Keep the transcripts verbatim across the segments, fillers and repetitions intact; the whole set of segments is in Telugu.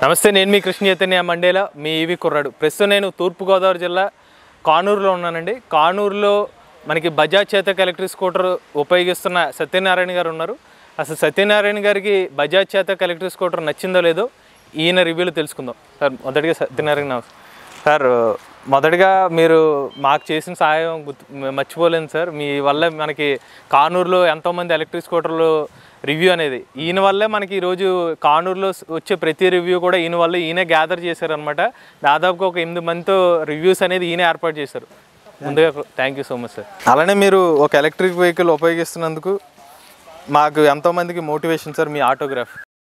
నమస్తే, నేను మీ కృష్ణ చైతన్య మండేల, మీ ఈవి కుర్రాడు. ప్రస్తుతం నేను తూర్పుగోదావరి జిల్లా కానూరులో ఉన్నానండి. కానూరులో మనకి బజాజ్ చేతక్ ఎలక్ట్రిక్ స్కూటర్ ఉపయోగిస్తున్న సత్యనారాయణ గారు ఉన్నారు. అసలు సత్యనారాయణ గారికి బజాజ్ చేతక్ ఎలక్ట్రిక్ స్కూటర్ నచ్చిందో లేదో ఈయన రివ్యూలు తెలుసుకుందాం. సార్, మొదటిగా సత్యనారాయణ సార్, మొదటిగా మీరు మాకు చేసిన సహాయం మర్చిపోలేను సార్. మీ వల్ల మనకి కానూరులో ఎంతోమంది ఎలక్ట్రిక్ స్కూటర్లు రివ్యూ అనేది ఈయన వల్లే మనకి ఈరోజు కానూరులో వచ్చే ప్రతి రివ్యూ కూడా ఈయన వల్ల ఈయన గ్యాదర్ చేశారనమాట. దాదాపుగా ఒక ఎనిమిది మందితో రివ్యూస్ అనేది ఈయన ఏర్పాటు చేశారు. ముందుగా thank you so much sir. అలానే మీరు ఒక ఎలక్ట్రిక్ వెహికల్ ఉపయోగిస్తున్నందుకు మాకు ఎంతోమందికి మోటివేషన్ సార్ మీ ఆటోగ్రాఫ్.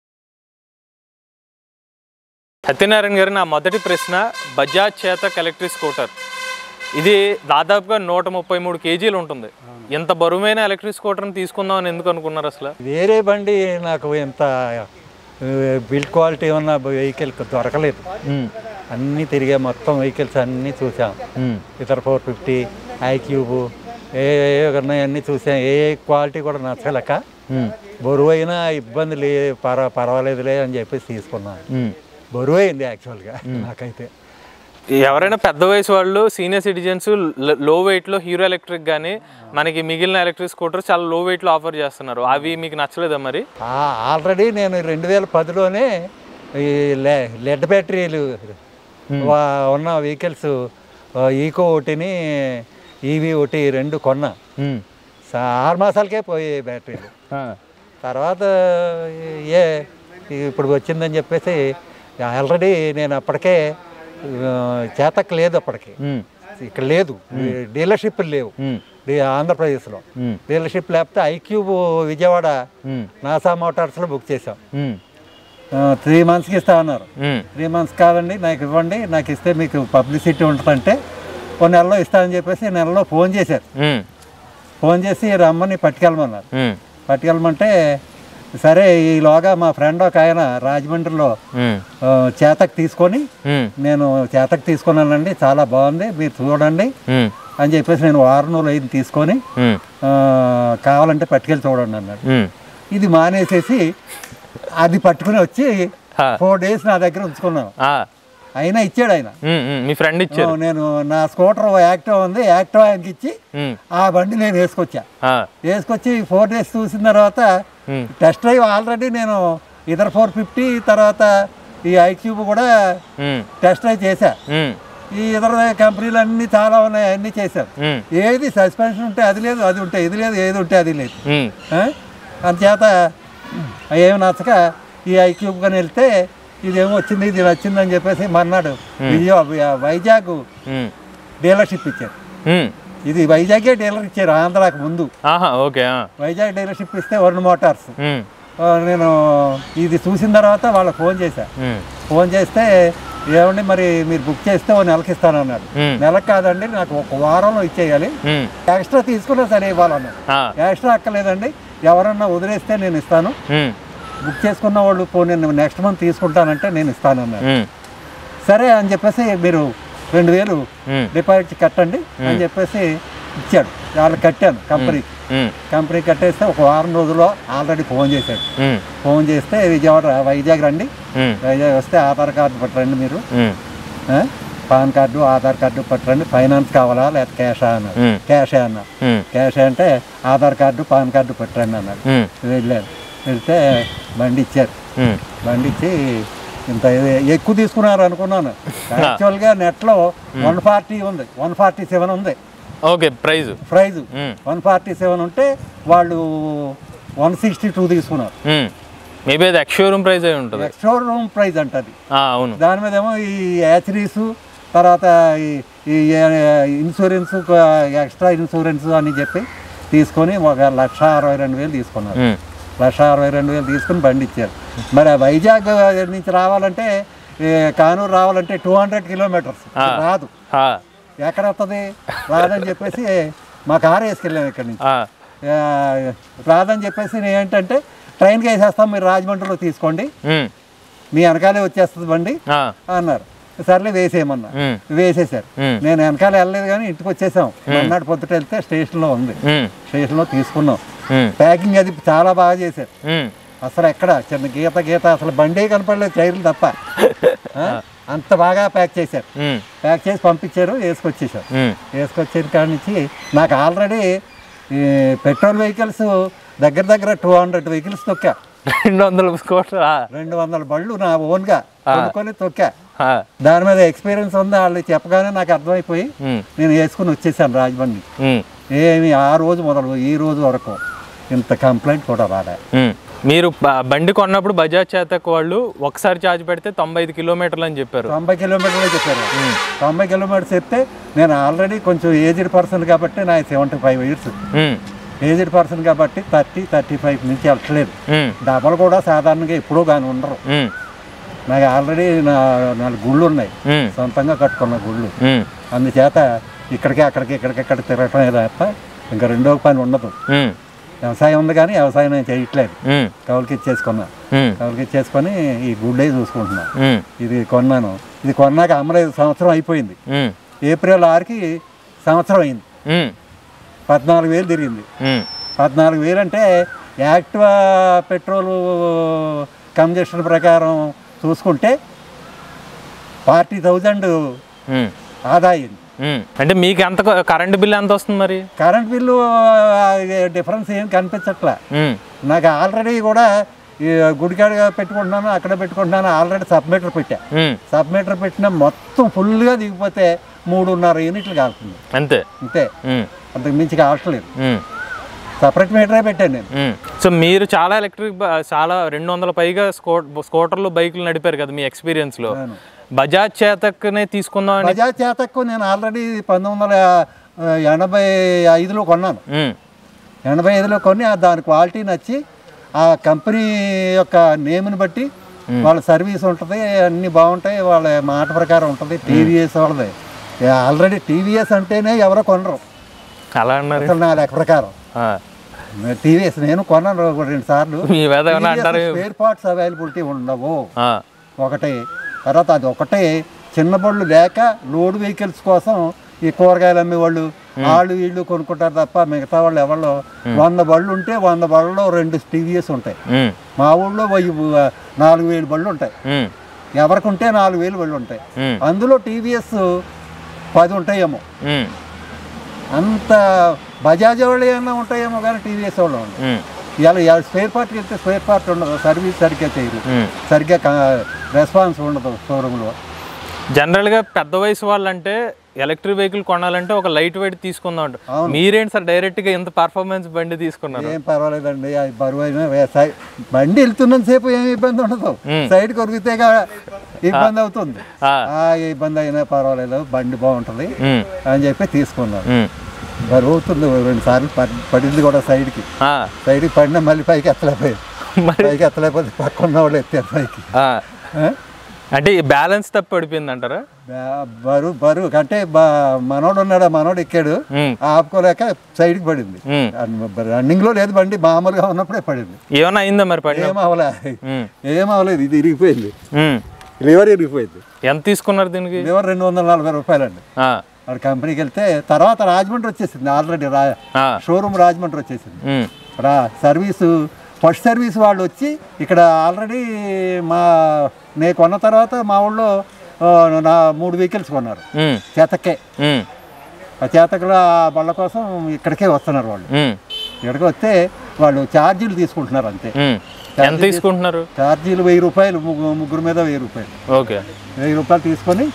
సత్యనారాయణ గారు, నా మొదటి ప్రశ్న, బజాజ్ చేతక్ ఎలక్ట్రిక్ స్కూటర్ ఇది దాదాపుగా నూట ముప్పై మూడు కేజీలు ఉంటుంది. ఎంత బరువైన ఎలక్ట్రిక్ స్కూటర్ని తీసుకుందాం అని ఎందుకు అనుకున్నారు? అసలు వేరే బండి నాకు ఎంత బిల్డ్ క్వాలిటీ ఉన్న వెహికల్ దొరకలేదు. అన్నీ తిరిగే మొత్తం వెహికల్స్ అన్నీ చూసాం. ఇతర ఫోర్ ఫిఫ్టీ ఐక్యూబ్ ఏ ఉన్నాయన్నీ చూసాం. ఏ క్వాలిటీ కూడా నచ్చలేక బరువు అయినా ఇబ్బంది లే పర పర్వాలేదులే అని చెప్పేసి తీసుకున్నాను. బరువు అయింది యాక్చువల్గా నాకైతే. ఎవరైనా పెద్ద వయసు వాళ్ళు, సీనియర్ సిటిజన్స్ లో వెయిట్లో హీరో ఎలక్ట్రిక్ కానీ మనకి మిగిలిన ఎలక్ట్రిక్ స్కూటర్ చాలా లో వెయిట్లో ఆఫర్ చేస్తున్నారు. అవి మీకు నచ్చలేదా మరి? ఆల్రెడీ నేను రెండు వేల పదిలోనే ఈ లెడ్ బ్యాటరీలు ఉన్న వెహికల్స్ ఈకో ఒకటిని ఈవీ ఒకటి రెండు కొన్నా. ఆరు మాసాలకే పోయాయి బ్యాటరీలు. తర్వాత ఏ ఇప్పుడు వచ్చిందని చెప్పేసి ఆల్రెడీ నేను అప్పటికే చేతక్ లేదు, అప్పటికి ఇక్కడ లేదు, డీలర్షిప్ లేవు ఆంధ్రప్రదేశ్లో. డీలర్షిప్ లేకపోతే ఐక్యూబ్ విజయవాడ నాసా మోటార్స్లో బుక్ చేసాం. త్రీ మంత్స్కి ఇస్తా అన్నారు. త్రీ మంత్స్ కాదండి, నాకు ఇవ్వండి, నాకు ఇస్తే మీకు పబ్లిసిటీ ఉంటుందంటే ఒక నెలలో ఇస్తానని చెప్పేసి నెలలో ఫోన్ చేశారు. ఫోన్ చేసి రమ్మని పట్టుకెళ్ళమన్నారు. పట్టుకెళ్ళమంటే సరే, ఈలోగా మా ఫ్రెండ్ ఒక ఆయన రాజమండ్రిలో చేతక్ తీసుకొని, నేను చేతక్ తీసుకున్నానండి, చాలా బాగుంది, మీరు చూడండి అని చెప్పేసి నేను వారం రోజులు ఐదు తీసుకొని కావాలంటే పట్టుకెళ్ళి చూడండి అన్నాడు. ఇది మానేసేసి అది పట్టుకుని వచ్చి ఫోర్ డేస్ నా దగ్గర ఉంచుకున్నాను. అయినా ఇచ్చాడు ఆయన, మీ ఫ్రెండ్ ఇచ్చాడు. నేను నా స్కూటర్ యాక్టివా ఉంది, యాక్టివా ఆయనకి ఇచ్చి ఆ బండి నేను వేసుకొచ్చా. వేసుకొచ్చి ఫోర్ డేస్ చూసిన తర్వాత టెస్ట్ డ్రైవ్ ఆల్రెడీ నేను ఇతర ఫోర్ ఫిఫ్టీ తర్వాత ఈ ఐక్యూబ్ కూడా టెస్ట్ డ్రైవ్ చేశా. ఈ ఇతర కంపెనీలు అన్ని చాలా ఉన్నాయి, అన్ని చేశారు. ఏది సస్పెన్షన్ ఉంటే అది లేదు, అది ఉంటే ఇది లేదు, ఏది ఉంటే అది లేదు. అందుచేత ఏమి నచ్చక ఈ ఐక్యూబ్ కానీ వెళ్తే ఇదేమో వచ్చింది, ఇది నచ్చింది అని చెప్పేసి మర్నాడు విజయ వైజాగ్ డీలర్షిప్ ఇచ్చారు. ఇది వైజాగే డీలర్ ఇచ్చారు ఆంధ్రాకి ముందు. వైజాగ్ డీలర్షిప్ ఇస్తే వరుణ్ మోటార్స్. నేను ఇది చూసిన తర్వాత వాళ్ళకి ఫోన్ చేశా. ఫోన్ చేస్తే ఏమండి మరి మీరు బుక్ చేస్తే ఓ నెలకి ఇస్తానన్నాడు. నెలకు కాదండి, నాకు ఒక వారంలో ఇచ్చేయాలి, ఎక్స్ట్రా తీసుకున్నా సరే ఇవ్వాలన్నాడు. ఎక్స్ట్రా అక్కర్లేదండి, ఎవరన్నా వదిలేస్తే నేను ఇస్తాను, బుక్ చేసుకున్న వాళ్ళు పోనీ నేను నెక్స్ట్ మంత్ తీసుకుంటానంటే నేను ఇస్తానన్నాడు. సరే అని చెప్పేసి మీరు రెండు వేలు డిపాజిట్ కట్టండి అని చెప్పేసి ఇచ్చాడు. వాళ్ళు కట్టాను కంపెనీకి. కంపెనీ కట్టేస్తే ఒక వారం రోజుల్లో ఆల్రెడీ ఫోన్ చేశాడు. ఫోన్ చేస్తే విజయవాడ వైజాగ్ రండి, వైజాగ్ వస్తే ఆధార్ కార్డు పట్టరండి, మీరు పాన్ కార్డు ఆధార్ కార్డు పట్టరండి, ఫైనాన్స్ కావాలా లేకపోతే క్యాషా అన్నాడు. క్యాషే అన్నా. క్యాషే అంటే ఆధార్ కార్డు పాన్ కార్డు పట్టరండి అన్నాడు. వెళ్ళారు. వెళ్తే బండి ఇచ్చారు. బండి ఇచ్చి ఇంత ఎక్కువ తీసుకున్నారు అనుకున్నాను. యాక్చువల్గా నెట్లో వన్ ఫార్టీ ఉంది, వన్ ఫార్టీ సెవెన్ ఉంది price. Price one forty seven ఉంటే వాళ్ళు వన్ సిక్స్టీ టూ తీసుకున్నారు. మేబీ అది ఎక్స్‌షోరూమ్ ప్రైజ్ అయి ఉంటుంది. ఎక్స్‌షోరూమ్ ప్రైజ్ అంటది. అవును. దాని మీద ఏమో ఈ యాచరీస్ తర్వాత ఈ ఇన్సూరెన్స్ ఎక్స్ట్రా ఇన్సూరెన్స్ అని చెప్పి తీసుకొని ఒక లక్ష అరవై రెండు వేలు తీసుకున్నారు. లక్ష అరవై రెండు వేలు తీసుకుని బండి ఇచ్చారు. మరి ఆ వైజాగ్ నుంచి రావాలంటే, కానూరు రావాలంటే టూ హండ్రెడ్ కిలోమీటర్స్ రాదు. ఎక్కడ వస్తుంది? రాదని చెప్పేసి మా కారు వేసుకెళ్ళాము ఇక్కడి నుంచి. రాదని చెప్పేసి ఏంటంటే ట్రైన్కి వేసేస్తాం, మీరు రాజమండ్రిలో తీసుకోండి, మీ వెనకాలే వచ్చేస్తుంది బండి అన్నారు. సర్లే వేసేయమన్నా. వేసేసారు. నేను వెనకాల వెళ్ళలేదు కానీ ఇంటికి వచ్చేసాం. మన్నాడు పొద్దుట వెళ్తే స్టేషన్లో ఉంది. స్టేషన్లో తీసుకున్నాం. ప్యాకింగ్ అది చాలా బాగా చేశారు. అసలు ఎక్కడ చిన్న గీత గీత అసలు బండే కనపడలేదు టైర్లు తప్ప. అంత బాగా ప్యాక్ చేశారు. ప్యాక్ చేసి పంపించారు, వేసుకొచ్చేసారు. వేసుకొచ్చిన కాడి నుంచి నాకు ఆల్రెడీ ఈ పెట్రోల్ వెహికల్స్ దగ్గర దగ్గర టూ హండ్రెడ్ వెహికల్స్ తొక్కా. రెండు వందల స్కూటర్ రెండు వందల బళ్ళు నా ఓన్గా కొనుక్కొని తొక్కా. దాని మీద ఎక్స్పీరియన్స్ ఉంది. వాళ్ళు చెప్పగానే నాకు అర్థమైపోయి నేను వేసుకుని వచ్చేసాను రాజమండ్రి. ఏమి ఆ రోజు మొదలు ఈ రోజు వరకు ఇంత కంప్లైంట్ కూడా రాలే. మీరు బండి కొన్నప్పుడు బజాజ్ చేతక్ వాళ్ళు ఒకసారి ఛార్జ్ పెడితే తొంభై ఐదు కిలోమీటర్లు అని చెప్పారు. తొంభై కిలోమీటర్లు చెప్పారు. తొంభై కిలోమీటర్స్ చెప్తే నేను ఆల్రెడీ కొంచెం ఏజ్డ్ పర్సన్ కాబట్టి నా seventy five years aged person కాబట్టి థర్టీ థర్టీ ఫైవ్ నుంచి వెళ్ళట్లేదు. డబల్ కూడా సాధారణంగా ఎప్పుడూ కానీ ఉండరు. నాకు ఆల్రెడీ నా నాలుగు గుళ్ళు ఉన్నాయి, సొంతంగా కట్టుకున్న గుళ్ళు. అందుచేత ఇక్కడికి అక్కడికి ఇక్కడికి ఇక్కడ తిరగటం తప్ప ఇంకా రెండో పని ఉండదు. వ్యవసాయం ఉంది కానీ వ్యవసాయం నేను చేయట్లేదు. కౌలుకి ఇచ్చేసుకున్నా. కౌలుకి ఇచ్చేసుకొని ఈ గుడ్డే చూసుకుంటున్నా. ఇది కొన్నాను. ఇది కొన్నాక అమ్మలేదు, సంవత్సరం అయిపోయింది. ఏప్రిల్ ఆరుకి సంవత్సరం అయింది. పద్నాలుగు వేలు తిరిగింది. పద్నాలుగు వేలు అంటే యాక్టివా పెట్రోల్ కంజెషన్ ప్రకారం చూసుకుంటే ఫార్టీ థౌజండ్ ఆదా అయింది. అంటే మీకు ఎంత కరెంట్ బిల్ ఎంత వస్తుంది? మరి కరెంట్ బిల్లు డిఫరెన్స్ ఏం కనిపించట్లా నాకు. ఆల్రెడీ కూడా గుడికాడ పెట్టుకుంటున్నాను, అక్కడ పెట్టుకుంటున్నాను. ఆల్రెడీ సబ్మీటర్ పెట్టా. సబ్మీటర్ పెట్టిన మొత్తం ఫుల్గా దిగిపోతే మూడున్నర యూనిట్లు కాలుతుంది అంతే. అంతే, అంతకు మించి కావట్లేదు. సపరేట్ మీటరే పెట్టాను నేను. సో మీరు చాలా ఎలక్ట్రిక్ చాలా రెండు వందల పైగా స్కూటర్లు బైకులు నడిపారు కదా మీ ఎక్స్పీరియన్స్ లో. బజాజ్ చేతక్నే తీసుకుందాం. బజాజ్ చేతక్ నేను ఆల్రెడీ పంతొమ్మిది వందల ఎనభై ఐదులో కొన్నాను. ఎనభై ఐదులో కొని దాని క్వాలిటీ నచ్చి ఆ కంపెనీ యొక్క నేమ్ని బట్టి వాళ్ళ సర్వీస్ ఉంటుంది, అన్నీ బాగుంటాయి, వాళ్ళ మాట ప్రకారం ఉంటుంది. టీవీఎస్ వాళ్ళది ఆల్రెడీ టీవీఎస్ అంటేనే ఎవరో కొనరు అలా అన్నారు అసలు నా లెక్క ప్రకారం. టీవీఎస్ నేను కొన్నాను రెండు సార్లు. స్పేర్ పార్ట్స్ అవైలబిలిటీ ఉండవు ఒకటి. తర్వాత అది ఒకటే చిన్న బళ్ళు లేక లోడ్ వెహికల్స్ కోసం ఈ కూరగాయలు అమ్మేవాళ్ళు వాళ్ళు వీళ్ళు కొనుక్కుంటారు తప్ప మిగతా వాళ్ళు ఎవరు. వంద బళ్ళు ఉంటే వంద బళ్ళలో రెండు టీవీఎస్ ఉంటాయి. మా ఊళ్ళో నాలుగు వేలు బళ్ళు ఉంటాయి. ఎవరికి ఉంటే నాలుగు వేలు బళ్ళు ఉంటాయి. అందులో టీవీఎస్ పది ఉంటాయేమో. అంత బజాజ్ వాళ్ళు ఏమన్నా ఉంటాయేమో కానీ టీవీఎస్ వాళ్ళు ఉండవు. ఇలా స్పేర్ పార్ట్కి వెళ్తే స్పేర్ పార్ట్ ఉండదు, సర్వీస్ సరిగ్గా చేయరు, సరిగ్గా రెస్పాన్స్ ఉండదు షోరూంలో. జనరల్గా పెద్ద వయసు వాళ్ళంటే ఎలక్ట్రిక్ వెహికల్ కొనాలంటే ఒక లైట్ వెయిట్ తీసుకుందాం. మీరేంటి సార్ డైరెక్ట్గా ఎంత పర్ఫార్మెన్స్ బండి తీసుకున్నారు? ఏం పర్వాలేదండి, బరువు అయినా బండి వెళ్తున్నంత సేపు ఏమి ఇబ్బంది ఉండదు. సైడ్ కొరిగితే ఇబ్బంది అవుతుంది. ఆ ఇబ్బంది అయినా పర్వాలేదు, బండి బాగుంటుంది అని చెప్పి తీసుకున్నాను. బరువు అవుతుంది, రెండు సార్లు పడింది కూడా సైడ్కి. సైడ్కి పడినా మళ్ళీ పైకి ఎత్తలేకపోయింది. పైకి ఎత్తలేకపోతే పక్కన వాళ్ళు ఎత్తారు పైకి. అంటే బ్యాలెన్స్ తప్పి పడిపోయింది అంటారా? బరువు బరువు అంటే మనోడు ఉన్నాడు, మనోడు ఎక్కాడు, ఆపుకోలేక సైడ్కి పడింది. రన్నింగ్ లో లేదు బండి, మామూలుగా ఉన్నప్పుడే పడింది. ఏమన్నా అయిందా మరి? ఏం అవలే, ఏం అవలేదు. ఇది ఇరిగిపోయింది, లివర్ ఇరిగిపోయింది. ఎంత తీసుకున్నారు దీనికి? లివర్ రెండు వందల నలభై రూపాయలు అండి. వాడు కంపెనీకి వెళ్తే తర్వాత రాజమండ్రి వచ్చేసింది. ఆల్రెడీ షోరూమ్ రాజమండ్రి వచ్చేసింది. రా సర్వీసు ఫస్ట్ సర్వీస్ వాళ్ళు వచ్చి ఇక్కడ ఆల్రెడీ మా నేను కొన్న తర్వాత మా ఊళ్ళో నా మూడు వెహికల్స్ కొన్నారు చేతక్కే. ఆ చేతకులో ఆ బళ్ళ కోసం ఇక్కడికే వస్తున్నారు వాళ్ళు. ఇక్కడికి వస్తే వాళ్ళు ఛార్జీలు తీసుకుంటున్నారు అంతే. ఎంత తీసుకుంటున్నారు? ఛార్జీలు వెయ్యి రూపాయలు, ముగ్గురు మీద వెయ్యి రూపాయలు. ఓకే, వెయ్యి రూపాయలు తీసుకొని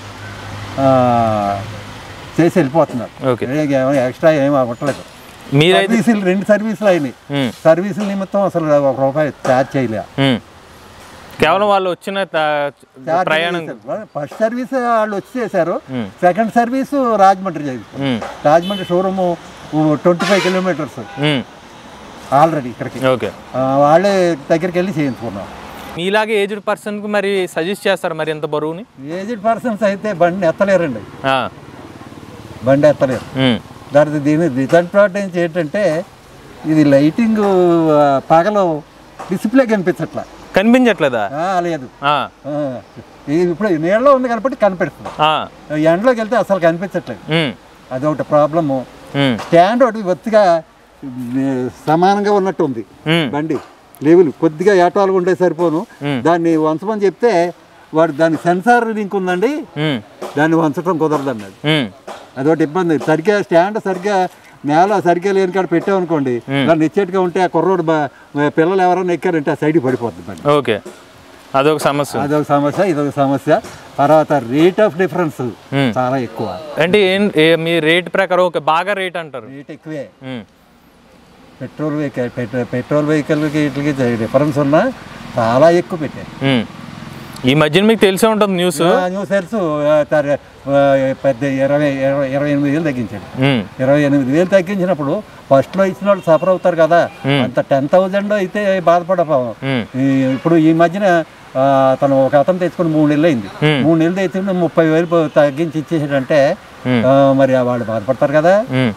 చేసి వెళ్ళిపోతున్నారు. ఎక్స్ట్రా ఏమి అవ్వట్లేదు. సర్వీసులు రెండు సర్వీసులు అయినాయి. సర్వీసుల నిమిత్తం అసలు ఒక రూపాయి ఛార్జ్ చేయలే. కేవలం వాళ్ళు వచ్చిన ప్రయాణం. ఫస్ట్ సర్వీస్ వాళ్ళు వచ్చి చేశారు. సెకండ్ సర్వీస్ రాజమండ్రి చేశారు. Rajahmundry showroom twenty five kilometres already ఇక్కడికి. ఓకే, వాళ్ళే దగ్గరికి వెళ్ళి చేయించుకున్నాం. మీలాగే ఏజ్డ్ పర్సన్ కి మరి సజెస్ట్ చేస్తారు మరి ఎంత బరువుని? ఏజ్డ్ పర్సన్స్ అయితే బండి ఎత్తలేరండి, బండి ఎత్తలేరు. దాని దీని డిసడ్వాంటేజ్ ఏంటంటే ఇది లైటింగ్ పగలు డిస్ప్లే కనిపించట్లా. కనిపించట్లేదా? లేదు, ఇప్పుడు నీళ్ళలో ఉంది కాబట్టి కనిపెడుతుంది. ఎండలోకి వెళ్తే అసలు కనిపించట్లేదు. అదొకటి ప్రాబ్లము. స్టాండ్ ఒకటి ఒత్తిగా సమానంగా ఉన్నట్టు ఉంది బండి. లెవెల్ కొద్దిగా ఏటాలుగా ఉంటే సరిపోను, దాన్ని వంచమని చెప్తే వాడు దాని సెన్సార్ లింక్ ఉందండి, దాన్ని వంచడం కుదరదు అన్నాడు. అదొకటి ఇబ్బంది. సరిగ్గా స్టాండ్ సరిగ్గా నేల సరిగ్గా లేని కాడ పెట్టామనుకోండి, దాన్ని ఇచ్చేట్టుగా ఉంటే ఆ కుర్రోడు పిల్లలు ఎవరైనా ఎక్కారంటే ఆ సైడ్కి పడిపోతుంది. ఓకే, అదొక సమస్య. అదొక సమస్య, ఇదొక సమస్య. తర్వాత రేట్ ఆఫ్ డిఫరెన్స్ చాలా ఎక్కువ. అంటే మీ రేట్ ప్రకారం ఓకే బాగా రేట్ అంటారు, రేట్ ఎక్కువే. పెట్రోల్ వెహికల్ పెట్రోల్ వెహికల్కి వీటికి డిఫరెన్స్ ఉన్నా చాలా ఎక్కువ పెట్టారు. ఈ మధ్యన మీకు తెలిసే ఉంటుంది న్యూస్ న్యూస్ తెలుసు. పెద్ద ఇరవై ఇరవై ఇరవై ఎనిమిది వేలు తగ్గించాడు. ఇరవై ఎనిమిది వేలు తగ్గించినప్పుడు ఫస్ట్ లో ఇచ్చిన వాళ్ళు సఫర్ అవుతారు కదా, అంత టెన్ థౌజండ్ అయితే బాధపడపాము. ఇప్పుడు ఈ మధ్యన తను ఒక అతను తెచ్చుకుని మూడు నెలలు అయింది, మూడు నెలలు తెచ్చుకుని ముప్పై వేలు తగ్గించి ఇచ్చేసాడంటే మరి వాళ్ళు బాధపడతారు కదా.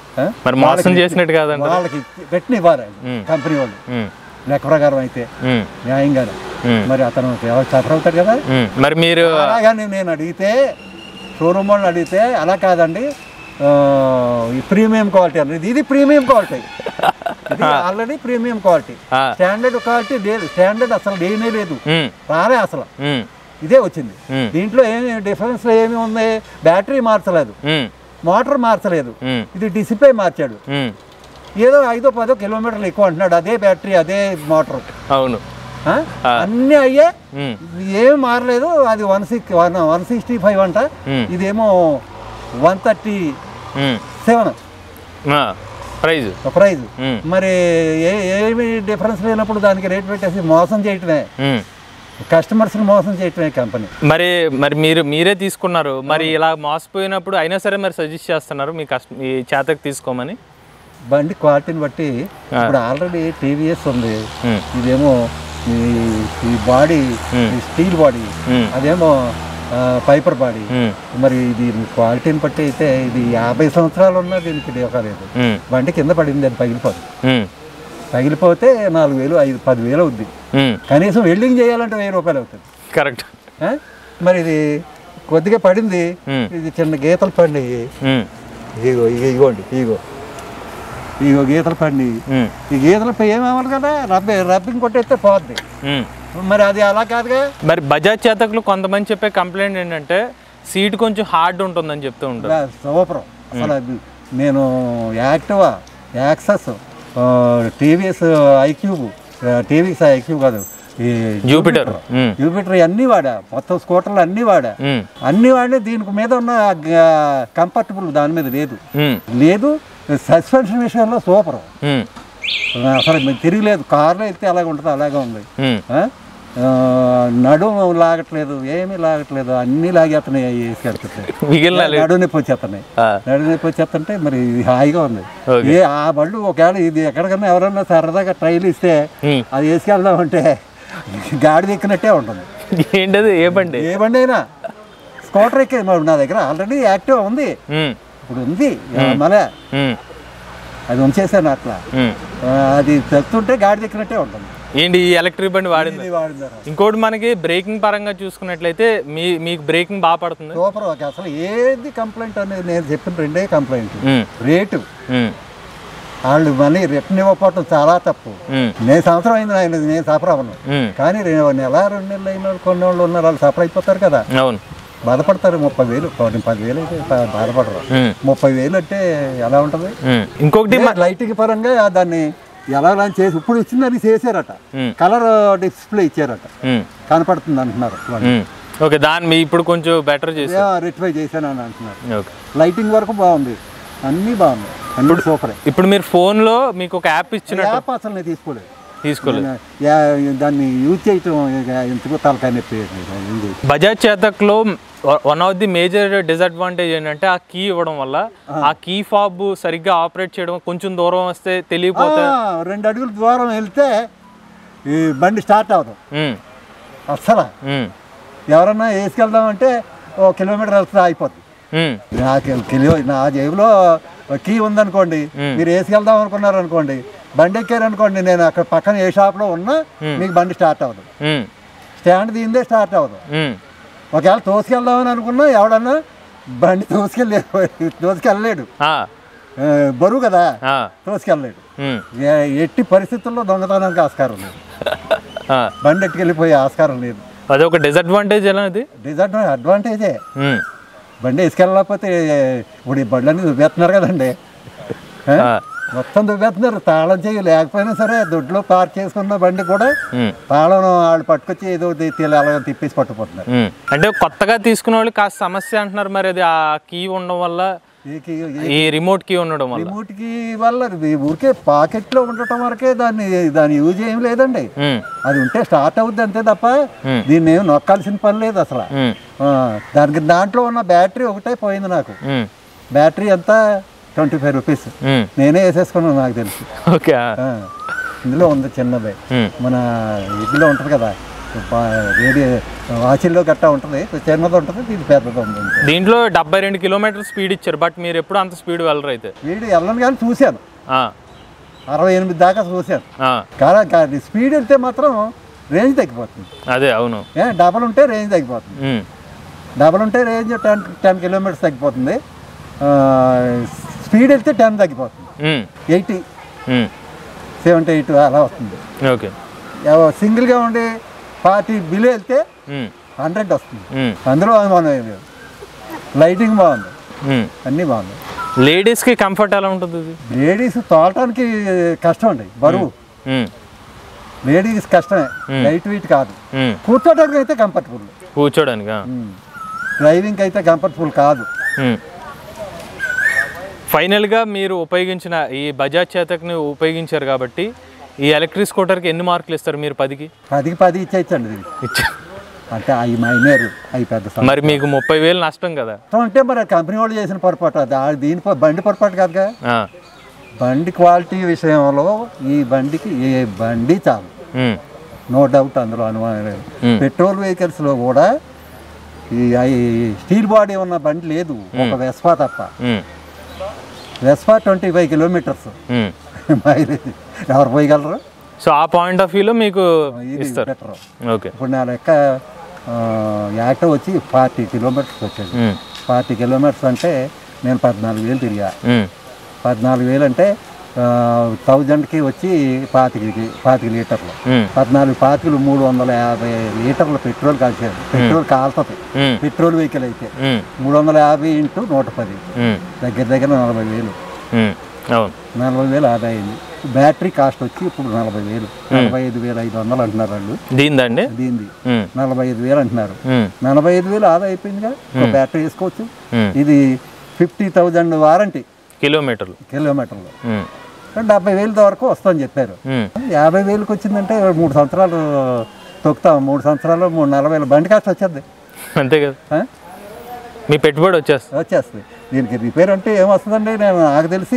వాళ్ళకి పెట్టిన ఇవ్వాలి కంపెనీ వాళ్ళు లెక్క ప్రకారం అయితే న్యాయంగా. మరి అతను సఫర్ అవుతాడు కదా. మరి మీరు అలాగని నేను అడిగితే షోరూమ్ వాళ్ళని అడిగితే అలా కాదండి, ప్రీమియం క్వాలిటీ అన్నది, ఇది ప్రీమియం క్వాలిటీ, ఇది already premium quality. Standard quality లేదు, స్టాండర్డ్ అసలు లేనే లేదు, రాలే అసలు, ఇదే వచ్చింది. దీంట్లో ఏమి డిఫరెన్స్ ఏమి ఉంది, బ్యాటరీ మార్చలేదు, మోటార్ మార్చలేదు, ఇది డిస్ప్లే మార్చాడు. ఏదో ఐదో పదో కిలోమీటర్లు ఎక్కువ అంటున్నాడు, అదే బ్యాటరీ అదే మోటార్. అవును, అన్ని అయ్యే, ఏమి మారలేదు. అది one six one one sixty five అంట, ఇదేమో one thirty seven price price. మరి ఏమి డిఫరెన్స్ లేనప్పుడు దానికి రేట్ పెట్టేసి మోసం చేయటమే, కస్టమర్స్ మోసం చేయటమే కంపెనీ. మరి మరి మీరు మీరే తీసుకున్నారు, మరి ఇలా మోసపోయినప్పుడు అయినా సరే మరి సజెస్ట్ చేస్తున్నారు మీ కస్ట మీ చేతకు తీసుకోమని. బండి క్వాలిటీని బట్టి ఇప్పుడు ఆల్రెడీ టీవీఎస్ ఉంది, ఇదేమో ఈ బాడీ స్టీల్ బాడీ, అదేమో పైపర్ బాడీ. మరి ఇది క్వాలిటీని బట్టి అయితే ఇది యాభై సంవత్సరాలు ఉన్నా దీనికి లేదు. బండి కింద పడింది, అది పగిలిపోదు. పగిలిపోతే నాలుగు వేలు ఐదు పది వేలు అవుద్ది, కనీసం వెల్డింగ్ చేయాలంటే వెయ్యి రూపాయలు అవుతుంది. కరెక్ట్. మరి ఇది కొద్దిగా పడింది, ఇది చిన్న గీతలు పడి, ఇగో ఇగో ఇగోండి ఇగో ఇగో గీతలు పడి, ఈ గీతలు ఏమేమన్నారు కదా రబ్బి రబ్బింగ్ కొట్టేస్తే పోద్ది. మరి అది అలా కాదుగా. మరి బజాజ్ చేతకులు కొంతమంది చెప్పే కంప్లైంట్ ఏంటంటే సీట్ కొంచెం హార్డ్ ఉంటుందని చెప్తూ ఉంటారు. సూపర్ అసలు. నేను Activa, Access, TVS iQube, TVS iQube కాదు జూపిటర్, జూపిటర్ అన్ని వాడా, మొత్తం స్కూటర్లు అన్ని వాడా, అన్ని వాడి. దీనికి మీద ఉన్న కంఫర్టబుల్ దాని మీద లేదు లేదు సస్పెన్షన్ విషయంలో సూపర్ అసలు తిరిగిలేదు. కార్లో వెళ్తే అలాగే ఉంటుంది, అలాగే ఉంది. నడుము లాగట్లేదు, ఏమీ లాగట్లేదు, అన్ని లాగేస్తున్నాయి, వేసుకెళ్తున్నాయి, నడువు నొప్పి వచ్చేస్తున్నాయి. నడువు నొప్పి వచ్చేస్తుంటే మరి హాయిగా ఉంది. ఏ ఆ బళ్ళు ఒకవేళ ఇది ఎక్కడికన్నా ఎవరన్నా సరదాగా ట్రైల్ ఇస్తే అది వేసుకెళ్దామంటే గాడి ఎక్కినట్టే ఉంటుంది. ఏంటది? ఏ బండి? ఏ బండి అయినా. స్కూటర్ ఎక్కే నా దగ్గర ఆల్రెడీ యాక్టివ్ ఉంది, ఇప్పుడు ఉంది మళ్ళా అది ఉంచేసాను అట్లా. అది తెస్తుంటే గాడి ఎక్కినట్టే ఉంటుంది. ఏంటి ఈ ఎలక్ట్రిక్ బండి వాడింది? ఇంకోటి మనకి బ్రేకింగ్ పరంగా చూసుకున్నట్లయితే మీ మీకు బ్రేకింగ్ బాగా పడుతుంది. సూపర్. అసలు ఏది కంప్లైంట్ అనేది నేను చెప్పిన రెండే కంప్లైంట్. రేటు వాళ్ళు మళ్ళీ రిటర్న్ ఇవ్వకపోవటం చాలా తప్పు. నేను సంవత్సరం అయింది ఆయన నేను సఫర్ అవ్వను, కానీ నెల రెండు నెలలు అయిన కొన్ని వాళ్ళు ఉన్నారు, వాళ్ళు సఫర్ అయిపోతారు కదా, బాధపడతారు. ముప్పై వేలు పదివేలు అయితే బాధపడరు. ముప్పై వేలు అంటే ఎలా ఉంటుంది? ఇంకొకటి లైటింగ్ పరంగా దాన్ని ఎలా చేసి ఇప్పుడు ఇచ్చిందని చేశారట, కలర్ డిస్ప్లే ఇచ్చారట, కనపడుతుంది అంటున్నారు. ఓకే, దాన్ని ఇప్పుడు కొంచెం బెటర్ చేసి రెక్టిఫై చేశాను అని అంటున్నారు. లైటింగ్ వరకు బాగుంది, అన్నీ బాగుంది, అన్ని సూపర్. ఇప్పుడు మీరు ఫోన్ లో మీకు ఒక యాప్ ఇచ్చిన యాప్ అసలు నేను తీసుకోలేదు తీసుకోలేదు దాన్ని యూజ్ చేయటం ఎందుకు తలకాయ నొప్పి. బజాజ్ చేతక్లో one of the major disadvantage ఏంటంటే ఆ కీ ఇవ్వడం వల్ల ఆ కీ ఫాబ్ సరిగ్గా ఆపరేట్ చేయడం, కొంచెం దూరం వస్తే తెలియపోతే రెండు అడుగుల దూరం వెళ్తే ఈ బండి స్టార్ట్ అవ్వదు అస్సలు. ఎవరన్నా వేసుకెళ్దామంటే ఓ కిలోమీటర్ వెళ్తే అయిపోద్ది. నాకు కిలో నా జేబులో కీ ఉందనుకోండి, మీరు వేసుకెళ్దాం అనుకున్నారు అనుకోండి, బండి ఎక్కారు అనుకోండి, నేను అక్కడ పక్కన ఏ షాప్ లో ఉన్నా మీకు బండి స్టార్ట్ అవ్వదు, స్టాండ్ దీందే స్టార్ట్ అవ్వదు. ఒకవేళ తోసుకెళ్దామని అనుకున్నా ఎవడన్నా బండి తోసుకెళ్ళే తోసుకెళ్ళలేడు, బరువు కదా, తోసుకెళ్ళలేడు. ఎట్టి పరిస్థితుల్లో దొంగతనానికి ఆస్కారం లేదు. బండి ఎట్టుకెళ్ళిపోయే ఆస్కారం లేదు. అదొక డిసడ్వాంటేజ్ ఎలా? అది డిసడ్వాంటేజ్ అడ్వాంటేజే. బండి వేసుకెళ్ళకపోతే ఇప్పుడు ఈ బండ్లన్నీ దుబ్బేస్తున్నారు కదండి, మొత్తం దుబ్బేస్తున్నారు. తాళం చేయి లేకపోయినా సరే దొడ్లో పార్క్ చేసుకున్న బండి కూడా తాళం వాళ్ళు పట్టుకొచ్చి ఏదో అలా తిప్పేసి పట్టుకుపోతున్నారు. అంటే కొత్తగా తీసుకునే వాళ్ళు కాస్త సమస్య అంటున్నారు. మరి అది ఆ కీ ఉండడం వల్ల, ఈ రిమోట్ కీ ఉండడం వల్ల, రిమోట్ కీ వల్ల ఊరికే పాకెట్ లో ఉండటం వరకే దాన్ని దాని యూజ్ ఏం లేదండి. అది ఉంటే స్టార్ట్ అవుద్ది అంతే తప్ప దీన్ని ఏం నొక్కాల్సిన పని లేదు అసలు. దానికి దాంట్లో ఉన్న బ్యాటరీ ఒకటే పోయింది నాకు. బ్యాటరీ అంతా ట్వంటీ ఫైవ్ రూపీస్ నేనే వేసేసుకున్నాను నాకు తెలిసి. ఓకే, ఇందులో ఉంది చిన్నది, మన ఇందులో ఉంటుంది కదా రేడియో వాచిల్లో గట్టా ఉంటుంది, చిన్నది ఉంటుంది, దీని పెద్దది ఉంటుంది. దీంట్లో డెబ్బై రెండు కిలోమీటర్ స్పీడ్ ఇచ్చారు. బట్ మీరు ఎప్పుడు అంత స్పీడ్ వెళ్ళరు అయితే? స్పీడ్ వెళ్ళను కానీ చూశాను, అరవై ఎనిమిది దాకా చూశాను. కానీ స్పీడ్ వెళ్తే మాత్రం రేంజ్ తగ్గిపోతుంది. అదే అవును, ఏ డబల్ ఉంటే రేంజ్ తగ్గిపోతుంది. డబల్ ఉంటే రేంజ్ టెన్ టెన్ కిలోమీటర్స్ తగ్గిపోతుంది. స్పీడ్ వెళ్తే టెన్ తగ్గిపోతుంది, ఎయిటీ సెవెంటీ ఎయిట్ అలా వస్తుంది. ఓకే, సింగిల్గా ఉండి ఫార్టీ బిలో వెళ్తే హండ్రెడ్ వస్తుంది. అందులో బాగుంది, లైటింగ్ బాగుంది, అన్నీ బాగుంది. లేడీస్కి కంఫర్ట్ ఎలా ఉంటుంది? లేడీస్ తోలటానికి కష్టం అండి, బరువు. లేడీస్ కష్టమే, లైట్ వెయిట్ కాదు. కూర్చోడానికి అయితే కంఫర్టబుల్, కూర్చోడానికి. డ్రైవింగ్ అయితే కంఫర్టబుల్ కాదు. ఫైనల్గా మీరు ఉపయోగించిన ఈ బజాజ్ చేతక్ని ఉపయోగించారు కాబట్టి ఈ ఎలక్ట్రిక్ స్కూటర్కి ఎన్ని మార్కులు ఇస్తారు మీరు? పదికి పదికి పది ఇచ్చేయచ్చండి. అంటే అవి మైనర్, అవి పెద్ద. మరి మీకు ముప్పై వేలు నష్టం కదా? అంటే మరి కంపెనీ వాళ్ళు చేసిన పొరపాటు, అది దీని బండి పొరపాటు కాదుగా. బండి క్వాలిటీ విషయంలో ఈ బండికి ఏ బండి చాలు, నో డౌట్, అందులో అనుమానం లేదు. పెట్రోల్ వెహికల్స్లో కూడా ఈ స్టీల్ బాడీ ఉన్న బండి లేదు, ఒక వెస్పా తప్ప. Vespa twenty five kilometres mileage ఎవరు పోయగలరు? సో ఆ పాయింట్ ఆఫ్ వ్యూలో మీకు ఇస్తారు. ఓకే, ఇప్పుడు నా లెక్క యాక్టివ్ వచ్చి ఫార్టీ కిలోమీటర్స్ వచ్చేది. ఫార్టీ కిలోమీటర్స్ అంటే నేను పద్నాలుగు వేలు తిరిగా. పద్నాలుగు వేలు అంటే థౌజండ్కి వచ్చి పాతికి పాతిక లీటర్లు, పద్నాలుగు పాతికలు మూడు వందల యాభై లీటర్లు పెట్రోల్ కాల్చేది. పెట్రోల్ కాలుతుంది పెట్రోల్ వెహికల్ అయితే. మూడు వందల యాభై ఇంటూ నూట పది దగ్గర దగ్గర నలభై వేలు నలభై వేలు ఆదా అయింది. బ్యాటరీ కాస్ట్ వచ్చి ఇప్పుడు నలభై వేలు నలభై ఐదు వేలు ఐదు వందలు అంటున్నారు వాళ్ళు. దీనిదండి దీనిది నలభై ఐదు వేలు అంటున్నారు. నలభై ఐదు వేలు ఆదా అయిపోయిందిగా, బ్యాటరీ వేసుకోవచ్చు. ఇది ఫిఫ్టీ థౌజండ్ వారంటీ కిలోమీటర్లు కిలోమీటర్లు డెబ్బై వేలు వరకు వస్తుందని చెప్పారు. యాభై వేలకు వచ్చిందంటే మూడు సంవత్సరాలు తొక్కుతాం. మూడు సంవత్సరాలు మూడు నలభై వేలు బండి కాస్ట్ వచ్చేది అంతే కదా, మీ పెట్టుబడి వచ్చేస్తుంది వచ్చేస్తుంది దీనికి రిపేర్ అంటే ఏమొస్తుందండి? నేను నాకు తెలిసి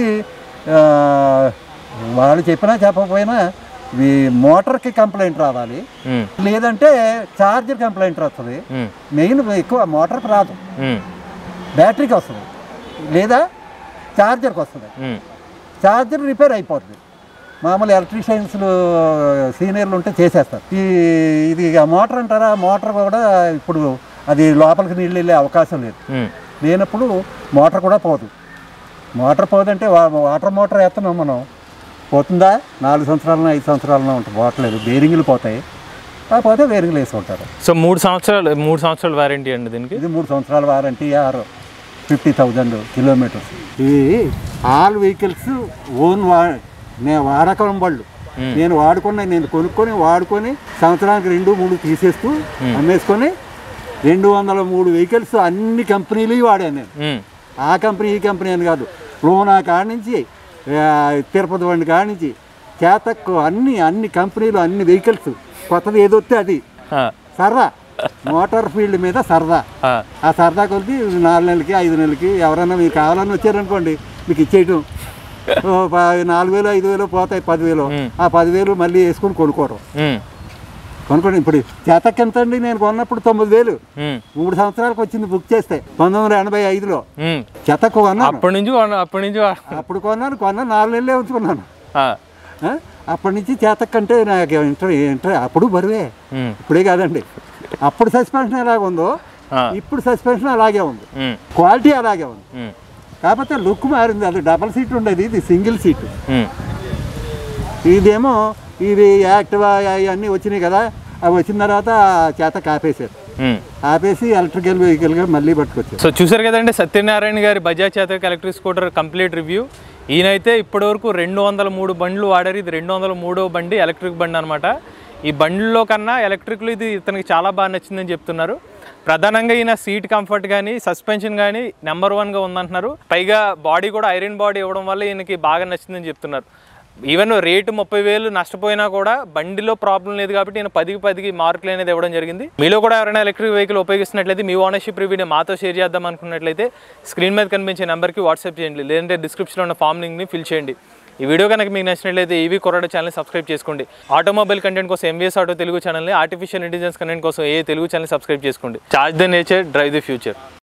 వాళ్ళు చెప్పినా చెప్పకపోయినా ఈ మోటార్కి కంప్లైంట్ రావాలి, లేదంటే ఛార్జర్ కంప్లైంట్ వస్తుంది. మెయిన్ ఎక్కువ మోటార్కి రాదు, బ్యాటరీకి వస్తుంది లేదా ఛార్జర్కి వస్తుంది. ఛార్జర్ రిపేర్ అయిపోతుంది. మామూలు ఎలక్ట్రీషియన్స్లు సీనియర్లు ఉంటే చేసేస్తారు. ఈ ఇది మోటార్ అంటారా, మోటార్ కూడా ఇప్పుడు అది లోపలికి నీళ్ళు వెళ్ళే అవకాశం లేదు. లేనప్పుడు మోటార్ కూడా పోదు. మోటార్ పోదంటే వాటర్ మోటార్ వేస్తున్నాం మనం, పోతుందా? నాలుగు సంవత్సరాలను ఐదు సంవత్సరాలను ఉంటుంది, పోవట్లేదు. బేరింగ్లు పోతాయి, కాకపోతే బేరింగ్లు వేసుకుంటారు. సో మూడు సంవత్సరాలు మూడు సంవత్సరాల వారంటీ అండి దీనికి? ఇది మూడు సంవత్సరాల వారంటీ, ఆరు ఫిఫ్టీ థౌజండ్ కిలోమీటర్స్. ఇది ఆల్ వెహికల్స్ ఓన్ వా నేను వాడకం బళ్ళు. నేను వాడుకున్న నేను కొనుక్కొని వాడుకొని సంవత్సరానికి రెండు మూడు తీసేస్తూ అమ్మేసుకొని రెండు వందల మూడు వెహికల్స్ అన్ని కంపెనీలు వాడాను నేను. ఆ కంపెనీ ఈ కంపెనీ అని కాదు, లోనా కాడి నుంచి తిరుపతి బండి కాడి నుంచి చేతక్కు అన్ని అన్ని కంపెనీలు అన్ని వెహికల్స్ కొత్తది ఏదొస్తే అది సరదా. మోటార్ ఫీల్డ్ మీద సరదా. ఆ సరదా కొద్ది నాలుగు నెలలకి ఐదు నెలలకి ఎవరైనా మీకు కావాలని వచ్చారనుకోండి, మీకు ఇచ్చేయటం. నాలుగు వేలు ఐదు వేలు పోతాయి, పదివేలు. ఆ పదివేలు మళ్ళీ వేసుకొని కొనుక్కోవడం. కొనుక్కోండి. ఇప్పుడు చేతక్ ఎంత అండి? నేను కొన్నప్పుడు తొమ్మిది వేలు మూడు సంవత్సరాలకు వచ్చింది బుక్ చేస్తే, పంతొమ్మిది వందల ఎనభై ఐదులో చేతక్ కొన్నాను. అప్పటి నుంచి అప్పటి నుంచి అప్పుడు కొన్నాను కొన్నాను నాలుగు నెలలే ఉంచుకున్నాను. అప్పటి నుంచి చేతక్ అంటే నాకు ఇంటర్ ఇంటర్ అప్పుడు బరువే, ఇప్పుడే కాదండి. అప్పుడు సస్పెన్షన్ ఎలాగ ఉందో ఇప్పుడు సస్పెన్షన్ అలాగే ఉంది, క్వాలిటీ అలాగే ఉంది. కాకపోతే లుక్ మారింది. అది డబల్ సీట్ ఉండేది, ఇది సింగిల్ సీటు. ఇదేమో ఇవి యాక్టివా అవన్నీ వచ్చినాయి కదా, అవి వచ్చిన తర్వాత చేత కాపేశారు. ఆపేసి ఎలక్ట్రికల్ వెహికల్గా మళ్ళీ పట్టుకొచ్చారు. సో చూసారు కదండి సత్యనారాయణ గారి Bajaj Chetak electric scooter complete review. ఈయనైతే ఇప్పటివరకు రెండు వందల మూడు బండ్లు వాడారు. ఇది రెండు వందల మూడో బండి, ఎలక్ట్రిక్ బండి అనమాట. ఈ బండిలో కన్నా ఎలక్ట్రిక్లో ఇది ఇతనికి చాలా బాగా నచ్చిందని చెప్తున్నారు. ప్రధానంగా ఈయన సీట్ కంఫర్ట్ కానీ సస్పెన్షన్ కానీ నెంబర్ వన్గా ఉందంటున్నారు. పైగా బాడీ కూడా ఐరన్ బాడీ ఇవ్వడం వల్ల ఈయనకి బాగా నచ్చిందని చెప్తున్నారు. ఈవెన్ రేటు ముప్పై వేలు నష్టపోయినా కూడా బండిలో ప్రాబ్లం లేదు కాబట్టి నేను పదికి పదికి మార్కులు అనేది ఇవ్వడం జరిగింది. మీలో కూడా ఎవరైనా ఎలక్ట్రిక్ వెహికల్ ఉపయోగిస్తున్నట్లయితే మీ ఓనర్షిప్ రివ్యూని మాతో షేర్ చేద్దాం అనుకున్నట్లయితే స్క్రీన్ మీద కనిపించే నెంబర్కి వాట్సాప్ చేయండి, లేదంటే డిస్క్రిప్షన్లో ఉన్న ఫామ్ లింక్ని ఫిల్ చేయండి. ఈ వీడియో కనుక మీకు నచ్చినట్లయితే ఈవీ కుర్రాడు ఛానల్ని సబ్స్క్రైబ్ చేసుకోండి. ఆటోమొబైల్ కంటెంట్ కోసం ఎంవీఎస్ ఆటో తెలుగు ఛానల్ని, ఆర్టిఫిషియల్ ఇంటెలిజెన్స్ కంటెంట్ కోసం ఏ తెలుగు ఛానల్ సబ్స్క్రైబ్ చేసుకోండి. Charge the nature, drive the future.